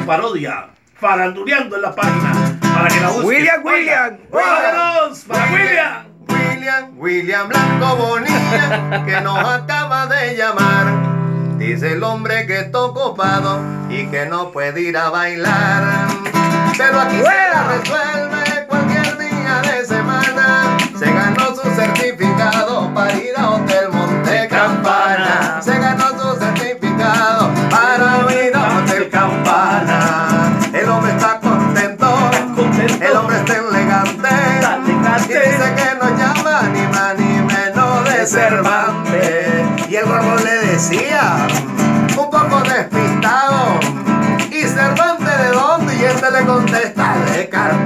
parodia, faranduleando en la página, para que la busquen. William. Vámonos, para William Blanco Bonilla, que nos acaba de llamar. Dice el hombre que está ocupado y que no puede ir a bailar. Pero aquí se la resuelve cualquier día de semana. Se ganó su certificado para ir a Hotel Monte Campana. Se ganó su certificado para ir a Hotel Campana. El hombre está contento, el hombre está elegante. Y dice que no llama ni más ni menos de Cervantes. Y el Ramón le decía, un poco despistado, ¿y Cervantes de dónde? Y este le contesta, de Carlos.